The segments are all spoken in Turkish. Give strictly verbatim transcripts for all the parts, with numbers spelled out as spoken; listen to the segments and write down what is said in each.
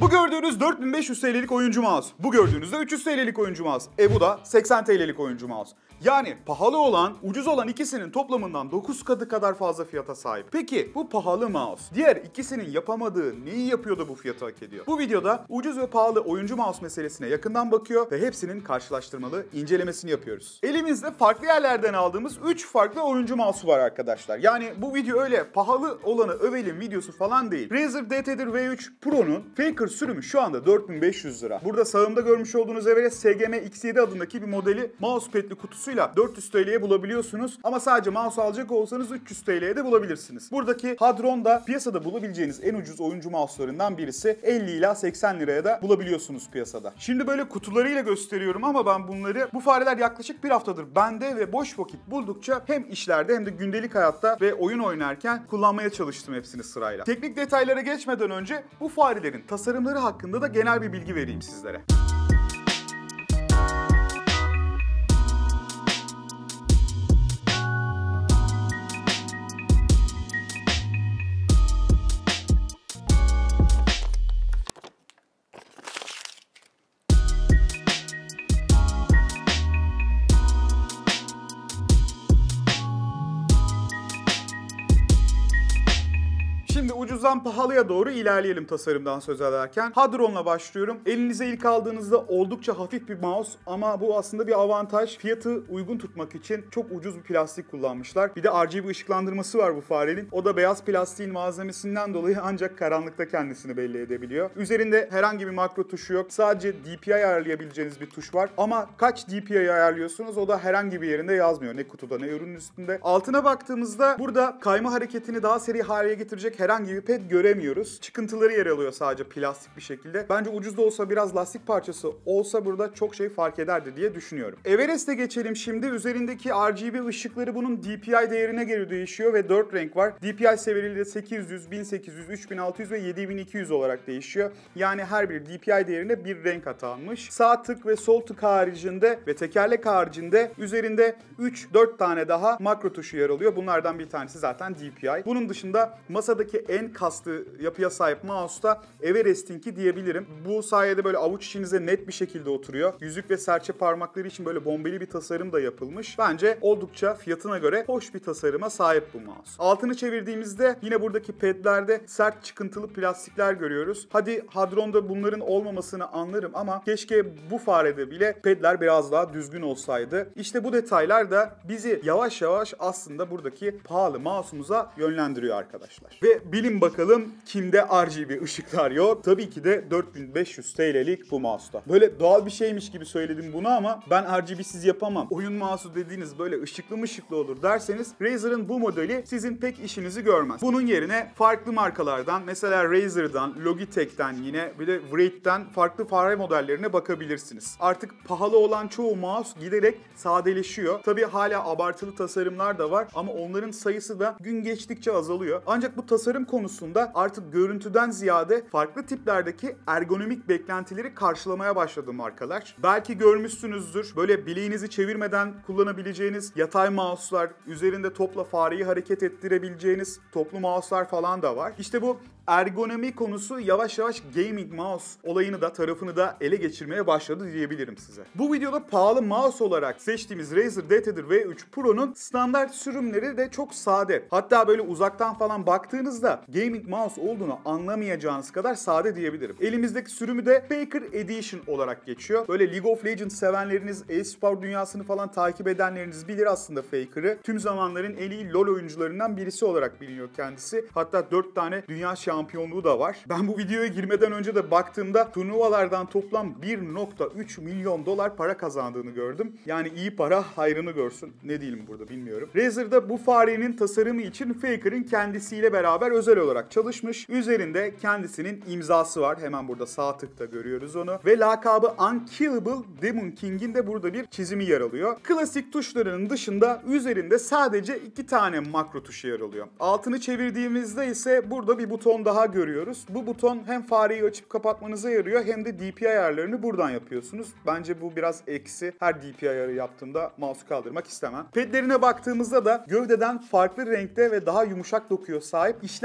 Bu gördüğünüz dört bin beş yüz T L'lik oyuncu mouse. Bu gördüğünüz de üç yüz T L'lik oyuncu mouse. E bu da seksen T L'lik oyuncu mouse. Yani pahalı olan, ucuz olan ikisinin toplamından dokuz katı kadar fazla fiyata sahip. Peki bu pahalı mouse diğer ikisinin yapamadığı neyi yapıyor da bu fiyatı hak ediyor? Bu videoda ucuz ve pahalı oyuncu mouse meselesine yakından bakıyor ve hepsinin karşılaştırmalı incelemesini yapıyoruz. Elimizde farklı yerlerden aldığımız üç farklı oyuncu mouse var arkadaşlar. Yani bu video öyle pahalı olanı övelim videosu falan değil. Razer D T D V üç Pro'nun Faker sürümü şu anda dört bin beş yüz lira. Burada sağımda görmüş olduğunuz Everest S G M X yedi adındaki bir modeli mousepad'li kutusu dört yüz T L'ye bulabiliyorsunuz ama sadece mouse alacak olsanız üç yüz T L'ye de bulabilirsiniz. Buradaki Hadron da piyasada bulabileceğiniz en ucuz oyuncu mouse'larından birisi. elli ila seksen liraya da bulabiliyorsunuz piyasada. Şimdi böyle kutularıyla gösteriyorum ama ben bunları, bu fareler yaklaşık bir haftadır bende ve boş vakit buldukça hem işlerde hem de gündelik hayatta ve oyun oynarken kullanmaya çalıştım hepsini sırayla. Teknik detaylara geçmeden önce bu farelerin tasarımları hakkında da genel bir bilgi vereyim sizlere. Şimdi ucuzdan pahalıya doğru ilerleyelim tasarımdan söz ederken. Hadron'la başlıyorum. Elinize ilk aldığınızda oldukça hafif bir mouse ama bu aslında bir avantaj. Fiyatı uygun tutmak için çok ucuz bir plastik kullanmışlar. Bir de R G B ışıklandırması var bu farenin. O da beyaz plastiğin malzemesinden dolayı ancak karanlıkta kendisini belli edebiliyor. Üzerinde herhangi bir makro tuşu yok. Sadece D P I ayarlayabileceğiniz bir tuş var. Ama kaç D P I ayarlıyorsunuz o da herhangi bir yerinde yazmıyor. Ne kutuda ne ürünün üstünde. Altına baktığımızda burada kayma hareketini daha seri hale getirecek herhangi bir ped göremiyoruz. Çıkıntıları yer alıyor sadece plastik bir şekilde. Bence ucuz da olsa biraz lastik parçası olsa burada çok şey fark ederdi diye düşünüyorum. Everest'e geçelim şimdi. Üzerindeki R G B ışıkları bunun D P I değerine göre değişiyor ve dört renk var. D P I seviyeleri de sekiz yüz, bin sekiz yüz, üç bin altı yüz ve yedi bin iki yüz olarak değişiyor. Yani her bir D P I değerine bir renk atanmış. Sağ tık ve sol tık haricinde ve tekerlek haricinde üzerinde üç dört tane daha makro tuşu yer alıyor. Bunlardan bir tanesi zaten D P I. Bunun dışında masadaki en kaslı yapıya sahip mouse'da Everest'inki diyebilirim. Bu sayede böyle avuç içinize net bir şekilde oturuyor. Yüzük ve serçe parmakları için böyle bombeli bir tasarım da yapılmış. Bence oldukça fiyatına göre hoş bir tasarıma sahip bu mouse. Altını çevirdiğimizde yine buradaki pedlerde sert çıkıntılı plastikler görüyoruz. Hadi Hadron'da bunların olmamasını anlarım ama keşke bu farede bile pedler biraz daha düzgün olsaydı. İşte bu detaylar da bizi yavaş yavaş aslında buradaki pahalı mouse'umuza yönlendiriyor arkadaşlar. Ve bilin bakalım kimde R G B ışıklar yok? Tabii ki de dört bin beş yüz T L'lik bu mouse'da. Böyle doğal bir şeymiş gibi söyledim bunu ama ben R G B'siz yapamam. Oyun mouse'u dediğiniz böyle ışıklı mı ışıklı olur derseniz Razer'ın bu modeli sizin pek işinizi görmez. Bunun yerine farklı markalardan mesela Razer'dan, Logitech'ten yine bir de Wraith'ten farklı fare modellerine bakabilirsiniz. Artık pahalı olan çoğu mouse giderek sadeleşiyor. Tabii hala abartılı tasarımlar da var ama onların sayısı da gün geçtikçe azalıyor. Ancak bu tasarım konusunda artık görüntüden ziyade farklı tiplerdeki ergonomik beklentileri karşılamaya başladı markalar. Belki görmüşsünüzdür. Böyle bileğinizi çevirmeden kullanabileceğiniz yatay mouse'lar, üzerinde topla fareyi hareket ettirebileceğiniz toplu mouse'lar falan da var. İşte bu ergonomi konusu yavaş yavaş gaming mouse olayını da tarafını da ele geçirmeye başladı diyebilirim size. Bu videoda pahalı mouse olarak seçtiğimiz Razer D T D V üç Pro'nun standart sürümleri de çok sade. Hatta böyle uzaktan falan baktığınızda gaming mouse olduğunu anlamayacağınız kadar sade diyebilirim. Elimizdeki sürümü de Faker Edition olarak geçiyor. Böyle League of Legends sevenleriniz, e-spor dünyasını falan takip edenleriniz bilir aslında Faker'ı. Tüm zamanların en iyi LoL oyuncularından birisi olarak biliniyor kendisi. Hatta dört tane dünya şampiyonluğu da var. Ben bu videoya girmeden önce de baktığımda turnuvalardan toplam bir nokta üç milyon dolar para kazandığını gördüm. Yani iyi para hayrını görsün. Ne diyelim burada bilmiyorum. Razer'da bu farenin tasarımı için Faker'ın kendisiyle beraber özel olarak çalışmış. Üzerinde kendisinin imzası var. Hemen burada sağ tıkta görüyoruz onu. Ve lakabı Unkillable Demon King'in de burada bir çizimi yer alıyor. Klasik tuşlarının dışında üzerinde sadece iki tane makro tuşu yer alıyor. Altını çevirdiğimizde ise burada bir buton daha görüyoruz. Bu buton hem fareyi açıp kapatmanıza yarıyor hem de D P I ayarlarını buradan yapıyorsunuz. Bence bu biraz eksi. Her D P I ayarı yaptığımda mouse'u kaldırmak istemem. Pedlerine baktığımızda da gövdeden farklı renkte ve daha yumuşak dokuya sahip işlenmemiş bir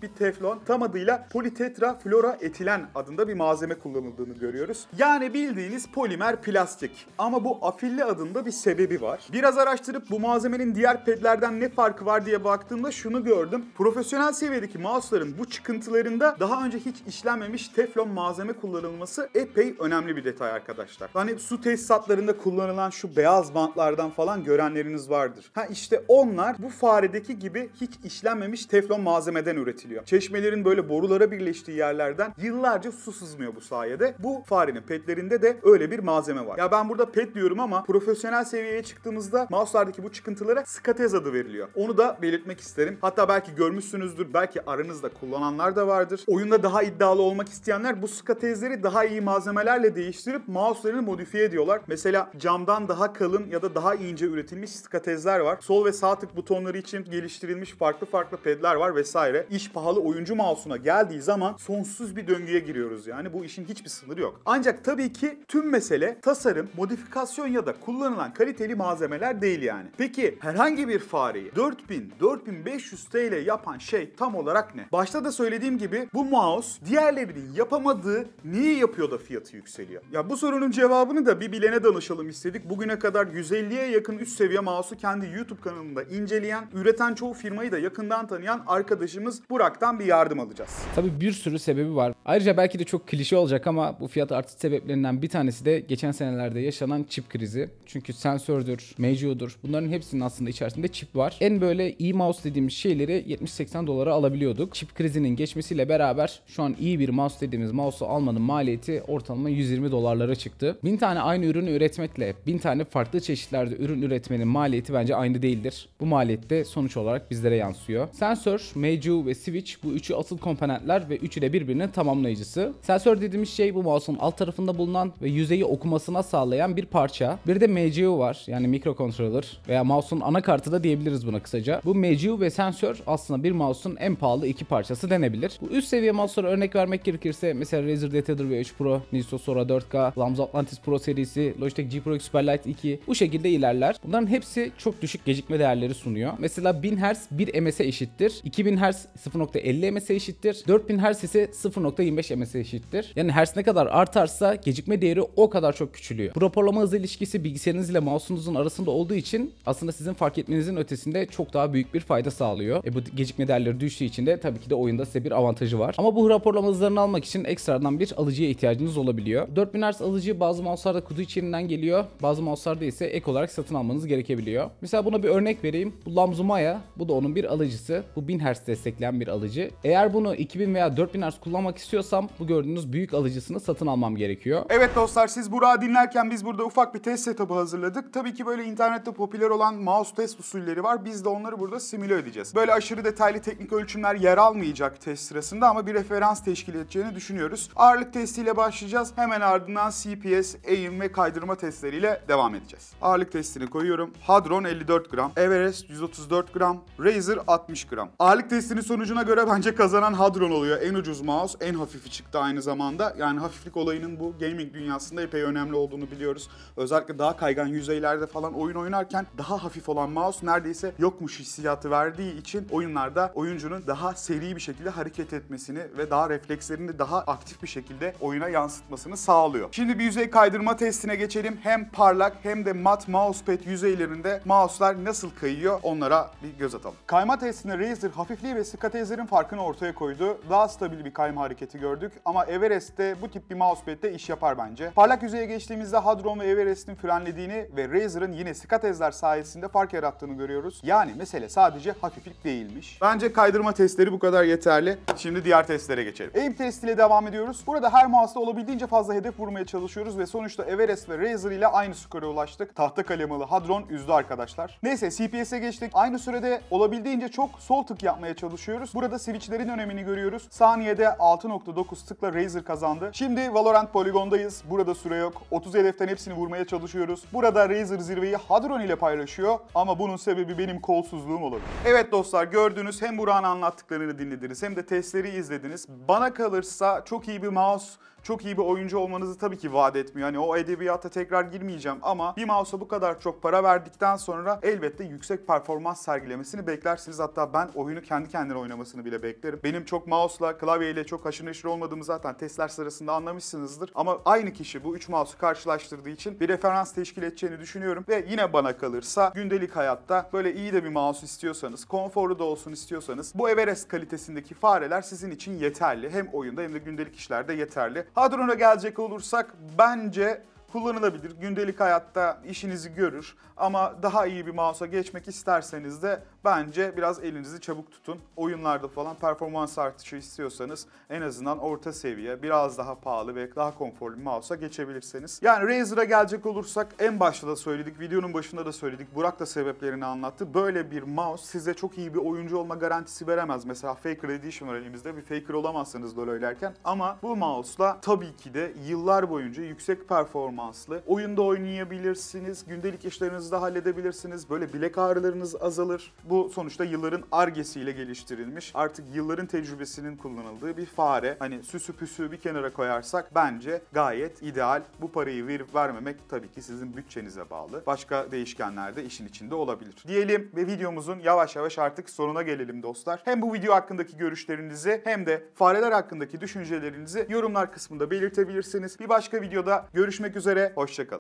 bir teflon, tam adıyla politetrafluoroetilen adında bir malzeme kullanıldığını görüyoruz. Yani bildiğiniz polimer plastik. Ama bu afilli adında bir sebebi var. Biraz araştırıp bu malzemenin diğer pedlerden ne farkı var diye baktığımda şunu gördüm. Profesyonel seviyedeki mouse'ların bu çıkıntılarında daha önce hiç işlenmemiş teflon malzeme kullanılması epey önemli bir detay arkadaşlar. Hani su tesisatlarında kullanılan şu beyaz bantlardan falan görenleriniz vardır. Ha işte onlar bu faredeki gibi hiç işlenmemiş teflon malzemeden üretiliyor. Çeşmelerin böyle borulara birleştiği yerlerden yıllarca su sızmıyor bu sayede. Bu farenin pedlerinde de öyle bir malzeme var. Ya ben burada ped diyorum ama profesyonel seviyeye çıktığımızda mouse'lardaki bu çıkıntılara skatez adı veriliyor. Onu da belirtmek isterim. Hatta belki görmüşsünüzdür, belki aranızda kullananlar da vardır. Oyunda daha iddialı olmak isteyenler bu skatezleri daha iyi malzemelerle değiştirip mouse'larını modifiye ediyorlar. Mesela camdan daha kalın ya da daha ince üretilmiş skatezler var. Sol ve sağ tık butonları için geliştirilmiş farklı farklı pedler var vesaire. İş pahalı oyuncu mouse'una geldiği zaman sonsuz bir döngüye giriyoruz yani. Bu işin hiçbir sınırı yok. Ancak tabii ki tüm mesele tasarım, modifikasyon ya da kullanılan kaliteli malzemeler değil yani. Peki herhangi bir fareyi dört bin dört bin beş yüz T L yapan şey tam olarak ne? Başta da söylediğim gibi bu mouse diğerlerinin yapamadığı neyi yapıyor da fiyatı yükseliyor? Ya bu sorunun cevabını da bir bilene danışalım istedik. Bugüne kadar yüz elliye yakın üst seviye mouse'u kendi YouTube kanalında inceleyen, üreten çoğu firmayı da yakından tanıyan arkadaşımız Burak'tan bir yardım alacağız. Tabii bir sürü sebebi var. Ayrıca belki de çok klişe olacak ama bu fiyat artış sebeplerinden bir tanesi de geçen senelerde yaşanan çip krizi. Çünkü sensördür, mecbudur. Bunların hepsinin aslında içerisinde çip var. En böyle iyi mouse dediğimiz şeyleri yetmiş seksen dolara alabiliyorduk. Çip krizinin geçmesiyle beraber şu an iyi bir mouse dediğimiz mouse'u almanın maliyeti ortalama yüz yirmi dolarlara çıktı. bin tane aynı ürünü üretmekle bin tane farklı çeşitlerde ürün üretmenin maliyeti bence aynı değildir. Bu maliyette sonuç olarak bizlere yansıyor. Sensör, Meiju ve switch bu üçü asıl komponentler ve üçü de birbirinin tamamlayıcısı. Sensör dediğimiz şey bu mouse'un alt tarafında bulunan ve yüzeyi okumasına sağlayan bir parça. Bir de Meiju var, yani mikrokontroller veya mouse'un anakartı da diyebiliriz buna kısaca. Bu Meiju ve sensör aslında bir mouse'un en pahalı iki parçası denebilir. Bu üst seviye mouse'lara örnek vermek gerekirse mesela Razer D T V üç Pro, Niso Sora dört K, Lamzo Atlantis Pro serisi, Logitech G Pro X Superlight iki bu şekilde ilerler. Bunların hepsi çok düşük gecikme değerleri sunuyor. Mesela bin hertz bir M S'e eşittir. iki bin hertz sıfır nokta elli M S'e eşittir. dört bin hertz ise sıfır nokta yirmi beş M S'e eşittir. Yani hertz ne kadar artarsa gecikme değeri o kadar çok küçülüyor. Bu raporlama hızı ilişkisi bilgisayarınız ile mouse'unuzun arasında olduğu için aslında sizin fark etmenizin ötesinde çok daha büyük bir fayda sağlıyor. E bu gecikme değerleri düştüğü için de tabii ki de oyunda size bir avantajı var. Ama bu raporlama hızlarını almak için ekstradan bir alıcıya ihtiyacınız olabiliyor. dört bin hertz alıcı bazı mouse'larda kutu içeriğinden geliyor. Bazı mouse'larda ise ek olarak satın almanız gerekebiliyor. Mesela buna bir örnek vereyim. Bu Lamzo Maya, bu da onun bir alıcısı. Bu bin hertz destekleyen bir alıcı. Eğer bunu iki bin veya dört bin hertz kullanmak istiyorsam bu gördüğünüz büyük alıcısını satın almam gerekiyor. Evet dostlar, siz Burak'ı dinlerken biz burada ufak bir test setup'ı hazırladık. Tabii ki böyle internette popüler olan mouse test usulleri var. Biz de onları burada simüle edeceğiz. Böyle aşırı detaylı teknik ölçümler yer almayacak test sırasında ama bir referans teşkil edeceğini düşünüyoruz. Ağırlık testiyle başlayacağız. Hemen ardından C P S, eğim ve kaydırma testleriyle devam edeceğiz. Ağırlık testini koyuyorum. Hadron elli dört gram, Everest yüz otuz dört gram, Razer altmış gram. Ağırlık testinin sonucuna göre bence kazanan Hadron oluyor. En ucuz mouse, en hafifi çıktı aynı zamanda. Yani hafiflik olayının bu gaming dünyasında epey önemli olduğunu biliyoruz. Özellikle daha kaygan yüzeylerde falan oyun oynarken daha hafif olan mouse neredeyse yokmuş hissiyatı verdiği için oyunlarda oyuncunun daha seri bir şekilde hareket etmesini ve daha reflekslerini daha aktif bir şekilde oyuna yansıtmasını sağlıyor. Şimdi bir yüzey kaydırma testine geçelim. Hem parlak hem de mat mousepad yüzeylerinde mouse'lar nasıl kayıyor onlara bir göz atalım. Kayma testinde Razer hafifliği ve skatezlerin farkını ortaya koydu. Daha stabil bir kayma hareketi gördük ama Everest'te bu tip bir mousepad'de iş yapar bence. Parlak yüzeye geçtiğimizde Hadron ve Everest'in frenlediğini ve Razer'ın yine skatezler sayesinde fark yarattığını görüyoruz. Yani mesele sadece hafiflik değilmiş. Bence kaydırma testleri bu kadar yeterli. Şimdi diğer testlere geçelim. Aim testiyle devam ediyoruz. Burada her mouse'da olabildiğince fazla hedef vurmaya çalışıyoruz ve sonuçta Everest ve Razer ile aynı skora ulaştık. Tahta kalemalı Hadron üzdü arkadaşlar. Neyse C P S'e geçtik. Aynı sürede olabildiğince çok sol tık yapmaya çalışıyoruz. Burada switchlerin önemini görüyoruz. Saniyede altı nokta dokuz tıkla Razer kazandı. Şimdi Valorant Polygon'dayız. Burada süre yok. otuz hedeften hepsini vurmaya çalışıyoruz. Burada Razer zirveyi Hadron ile paylaşıyor ama bunun sebebi benim kolsuzluğum olabilir. Evet dostlar, gördüğünüz hem Burak'ın anlattıklarını dinlediniz hem de testleri izlediniz. Bana kalırsa çok iyi bir mouse, çok iyi bir oyuncu olmanızı tabii ki vaat etmiyor. Hani o edebiyata tekrar girmeyeceğim ama bir mouse'a bu kadar çok para verdikten sonra elbette yüksek performans sergilemesini beklersiniz. Hatta ben oyunu kendi kendine oynamasını bile beklerim. Benim çok mouse'la, klavyeyle çok haşır neşir olmadığımı zaten testler sırasında anlamışsınızdır. Ama aynı kişi bu üç mouse'u karşılaştırdığı için bir referans teşkil edeceğini düşünüyorum. Ve yine bana kalırsa gündelik hayatta böyle iyi de bir mouse istiyorsanız, konforlu da olsun istiyorsanız bu Everest kalitesindeki fareler sizin için yeterli. Hem oyunda hem de gündelik işlerde yeterli. Hadron'a gelecek olursak bence kullanılabilir. Gündelik hayatta işinizi görür ama daha iyi bir mouse'a geçmek isterseniz de bence biraz elinizi çabuk tutun. Oyunlarda falan performans artışı istiyorsanız en azından orta seviye, biraz daha pahalı ve daha konforlu bir mouse'a geçebilirsiniz. Yani Razer'a gelecek olursak en başta da söyledik, videonun başında da söyledik. Burak da sebeplerini anlattı. Böyle bir mouse size çok iyi bir oyuncu olma garantisi veremez. Mesela Faker Edition var elimizde. Bir Faker olamazsınız LoL oynarken. Ama bu mouse'la tabii ki de yıllar boyunca yüksek performanslı oyunda oynayabilirsiniz. Gündelik işlerinizi de halledebilirsiniz. Böyle bilek ağrılarınız azalır. Bu sonuçta yılların Ar-Ge'siyle geliştirilmiş. Artık yılların tecrübesinin kullanıldığı bir fare. Hani süsü püsü bir kenara koyarsak bence gayet ideal. Bu parayı verip vermemek tabii ki sizin bütçenize bağlı. Başka değişkenler de işin içinde olabilir. Diyelim ve videomuzun yavaş yavaş artık sonuna gelelim dostlar. Hem bu video hakkındaki görüşlerinizi hem de fareler hakkındaki düşüncelerinizi yorumlar kısmında belirtebilirsiniz. Bir başka videoda görüşmek üzere. Hoşça kalın.